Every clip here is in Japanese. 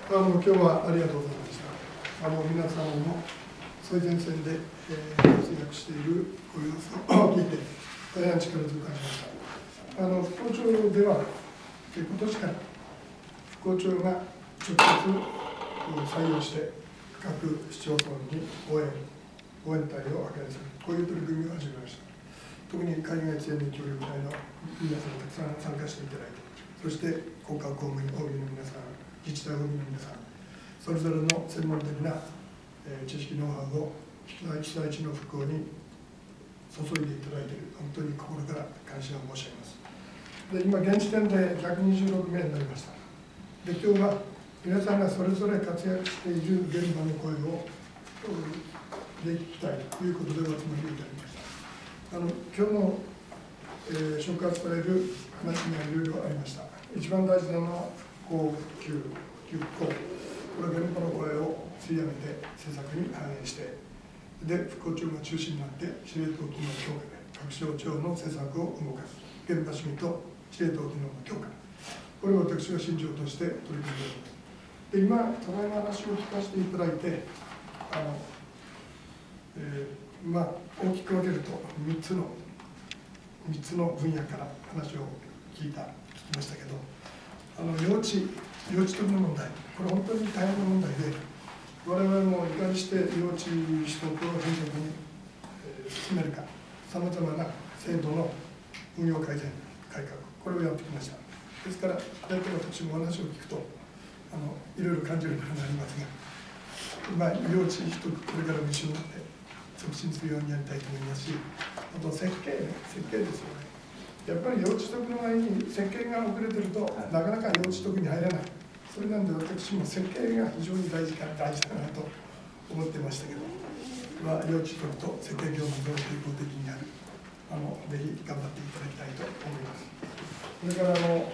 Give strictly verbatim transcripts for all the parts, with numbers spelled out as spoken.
あの今日はありがとうございました。あの皆様の最前線で、えー、活躍しているご様子を聞いて、大変力強く感じました。あの復興庁では、今年から復興庁が直接採用して、各市町村に応援、応援隊を派遣する、こういう取り組みを始めました。特に海外青年協力隊の皆さんたくさん参加していただいて、そして国家公務員 オービー の皆さん、自治体 オービー の皆さん、それぞれの専門的な、えー、知識、ノウハウを被災地の復興に注いでいただいている、本当に心から感謝を申し上げます。で今、現時点でひゃくにじゅうろくめいになりました。で今日は皆さんがそれぞれ活躍している現場の声をできたいということでお集まりいただきました。あの今日の、えー、触発される話がいろいろありました。一番大事なのは復興、復旧、復興、これは現場の声を吸い上げて政策に反映して、で復興庁が中心になって司令塔機能強化で各省庁の政策を動かす、現場主義と司令塔機能の強化、これを私は信条として取り組んでおります。で今、ただいま話を聞かせていただいて、あのえーまあ、大きく分けるとみっつのみっつの分野から話を聞いた聞きましたけど、あの幼稚幼稚取りの問題、これ本当に大変な問題で、我々もいかにして幼稚取得を迅速に、えー、進めるか、さまざまな制度の運用改善改革、これをやってきました。ですから大体私もお話を聞くとあのいろいろ感じるものがありますが、まあ、幼稚取得これからも一緒になって促進するようにやりたいと思いますし、あと設計ね、設計ですよね。やっぱり幼稚取得の前に設計が遅れてると、なかなか幼稚取得に入らない。それなんで私も設計が非常に大事か大事だなと思ってましたけど、まあ、幼稚取と設計業務と並行的にやる、あのぜひ頑張っていただきたいと思います。それからあの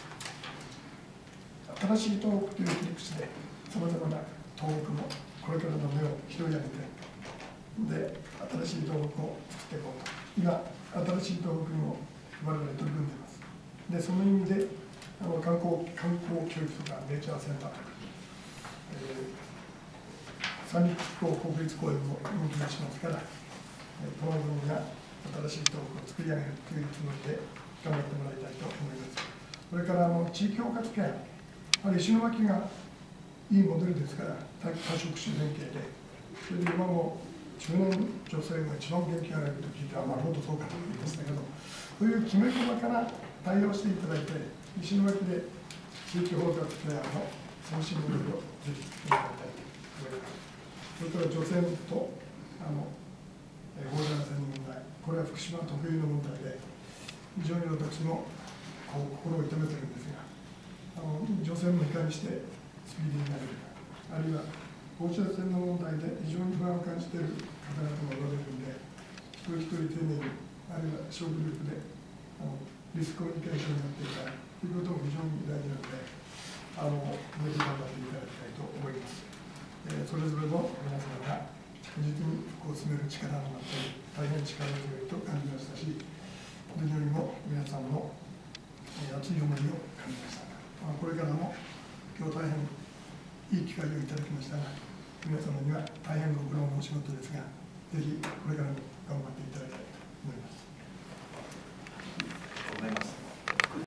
新しい東北という切り口で、さまざまな東北のこれからの目を拾い上げて、で新しい東北を作っていこうと、今、新しい東北にも我々取り組んでいます。でその意味であの観光観光教育とかネイチャーセンターとか、えー、三陸気候国立公園も動き出しますから、えー、この部分が新しい東北を作り上げるというつもりで頑張ってもらいたいと思います。それからあの地域包括ケア、あれ石巻がいいモデルですから、多職種連携で、それで今も中年女性が一番元気がないと聞いて、あ、なるほどそうかと言いましたけど、そういうきめ細かな対応していただいて、石巻で地域包括ケアの先進モデルをぜひ作っていただきたいと思います。それから女性とあの放射線の問題、これは福島特有の問題で、非常に私もこう心を痛めてるんですが、あの女性もいかにしてスピーディーになれるか、あるいは放射線の問題で非常に不安を感じている方々もおられるので、一人一人丁寧に、あるいは勝負力であのリスクコミュニケーションになっていただくということも非常に大事なので、あのぜひ頑張っていただきたいと思います。えー、それぞれの皆様が着実に復興を進める力になって大変力強いと感じましたし、何よりも皆さんの、えー、熱い思いを感じました。まあ、これからも今日大変いい機会をいただきましたが、皆様には大変ご苦労のお仕事ですが、ぜひこれからも頑張っていただきたいと思います。 ありがとうございます。